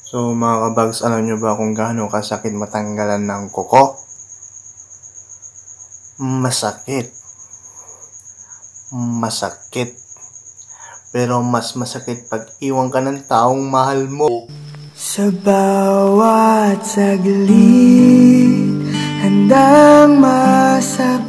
So mga kabags, alam nyo ba kung gaano kasakit matanggalan ng kuko? Masakit. Masakit. Pero mas masakit pag iwan ka ng taong mahal mo. Sa bawat saglit, handang masabay